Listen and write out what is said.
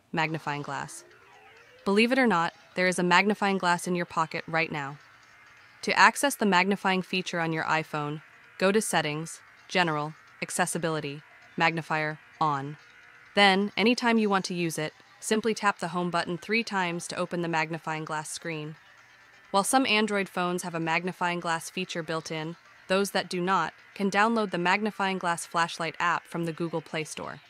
magnifying glass. Believe it or not, there is a magnifying glass in your pocket right now. To access the magnifying feature on your iPhone, go to Settings, General, Accessibility, Magnifier, On. Then, anytime you want to use it, simply tap the home button 3 times to open the magnifying glass screen. While some Android phones have a magnifying glass feature built in, those that do not can download the magnifying glass flashlight app from the Google Play Store.